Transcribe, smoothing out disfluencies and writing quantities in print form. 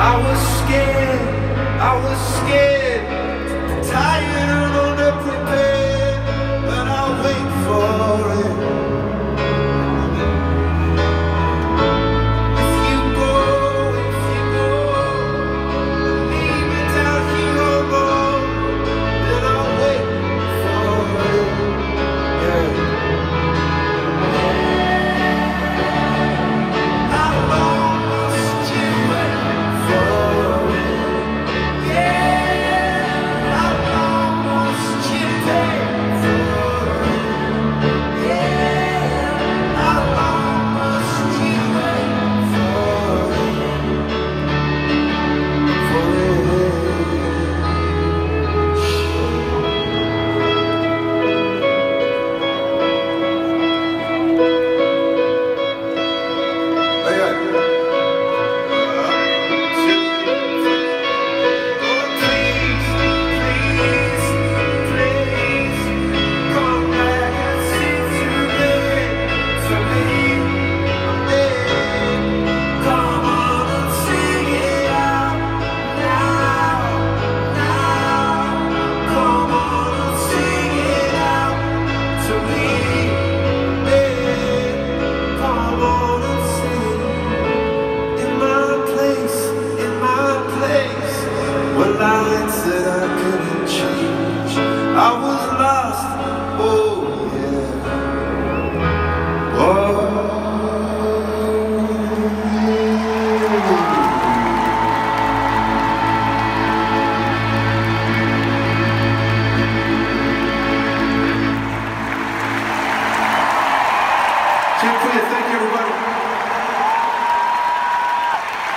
I was scared, tired and underprepared, but I'll wait for it. If you go, leave me down here alone, then I'll wait for it. Yeah. How long must you wait for it? Yeah. How long must you pay for it? Yeah. How long must you wait for lines that I couldn't change. I was lost. Oh.